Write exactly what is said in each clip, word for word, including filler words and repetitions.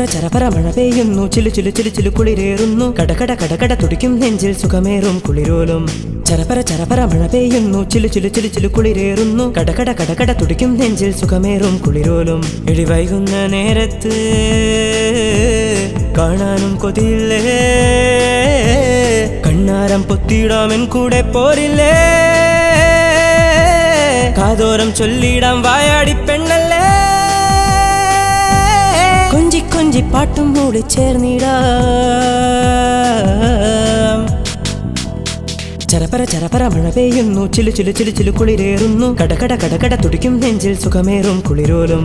ചരപര മഴ പെയ്യുന്നു ചിലു ചിലു ചിലു ചിലു കുളിരേറുന്നു കടകട കടകട തുടിക്കും നെഞ്ചിൽ സുഖമേറും കുളിരോലും ചരപര ചരപര മഴ പെയ്യുന്നു ചിലു ചിലു ചിലു ചിലു കുളിരേറുന്നു കടകട കടകട തുടിക്കും നെഞ്ചിൽ സുഖമേറും കുളിരോലും ഇടിവൈകുന്ന നേരത്ത് കാണാനും കൊതിയില്ലേ കണ്ണാരം പൊത്തിയിടാമെൻ കൂടെ പോരില്ലേ കാതോരം ചൊല്ലിടാം വായാടി പെണ്ണല്ലേ കൊഞ്ചി കൊഞ്ചി പാട്ടും മൂടി ചേർന്നിടാം ചരപര ചരപര മഴ പെയ്യുന്നു ചിലു ചിലു ചിലു ചിലു കുളിരേറുന്നു കടകട കടകട തുടിക്കും നെഞ്ചിൽ സുഖമേറും കുളിരോലും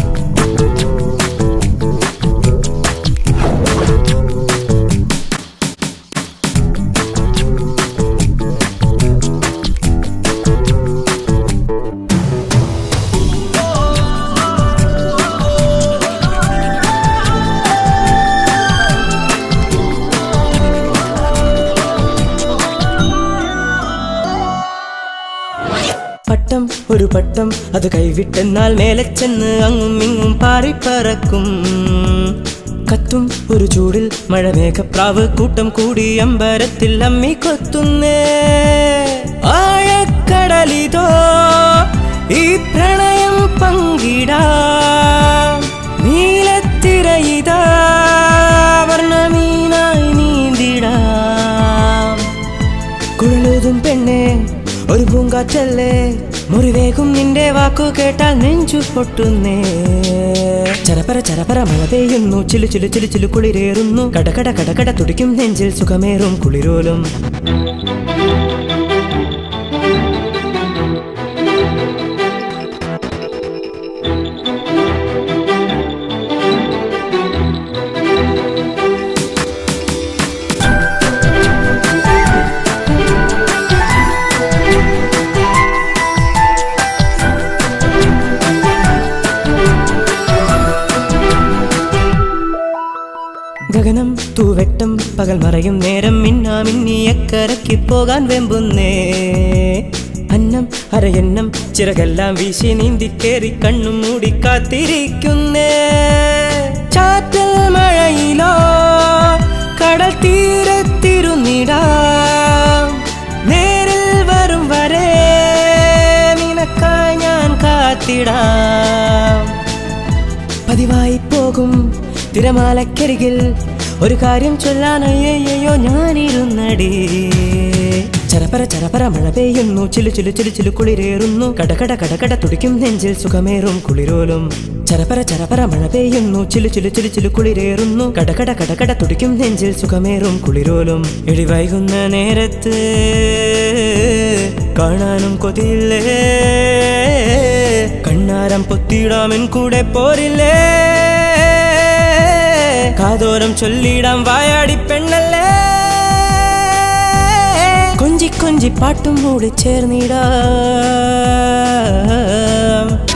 പട്ടം ഒരു പട്ടം അത് കൈവിട്ടെന്നാൽ മേലെ ചെന്ന് അങ്ങും ഇങ്ങും പാറിപ്പറക്കും കത്തും ഒരു ചൂടിൽ മഴമേഘപ്രാവ് കൂട്ടം കൂടി അമ്പരത്തിൽ അമ്മി കൊത്തുന്നേ ആഴക്കടലിതോ ഈ പ്രണയം പങ്കിടാം നീലത്തിരയിതാ വർണ്ണമീനായി നീന്തിടാം കുഴലൂതും പെണ്ണേ ഒരു പൂങ്കാറ്റല്ലേ മുറിവേകും നിന്റെ വാക്കു കേട്ടാൽ നെഞ്ചു പൊട്ടുന്നേ ചരപര ചരപര മഴ പെയ്യുന്നു ചിലു ചിലു ചിലു ചിലു കുളിരേറുന്നു കടകട കടകട തുടിക്കും നെഞ്ചിൽ സുഖമേറും കുളിരോലും ഗഗനം തൂവെട്ടം പകൽ മറയും നേരം മിന്നാ മിന്നിയക്കരയ്ക്ക് പോകാൻ വെമ്പുന്നേ അന്നം അരയന്നം ചിറകെല്ലാം വീശി നീന്തിക്കേറി കണ്ണും മൂടി കാത്തിരിക്കുന്നേ ചാറ്റൽ മഴയിലോ കടൽ തീരത്തിരുന്നിടാം നേരിൽ വരും വരെ നിനക്കായി ഞാൻ കാത്തിടാം പതിവായി പോകും തിരമാലക്കരികിൽ ഒരു കാര്യം ചൊല്ലാനയ്യോ ഞാനിരുന്നടി ചരപര ചരപര മഴ പെയ്യുന്നു ചിലു ചിലു ചിലു ചിലു കുളിരേറുന്നു കടകട കടകട തുടിക്കും നെഞ്ചിൽ സുഖമേറും കുളിരോലും ചരപര ചരപര മഴ പെയ്യുന്നു ചിലു ചിലു ചിലു ചിലു കുളിരേറുന്നു കടകട കടകട തുടിക്കും നെഞ്ചിൽ സുഖമേറും കുളിരോലും ഇടിവൈകുന്ന നേരത്ത് കാണാനും കൊതിയില്ലേ കണ്ണാരം പൊത്തിയിടാമെൻ കൂടെ പോരില്ലേ കാതോരം ചൊല്ലിടാം വായാടി പെണ്ണല്ലേ കൊഞ്ചി കൊഞ്ചി പാട്ടും മൂടി ചേർന്നിടാം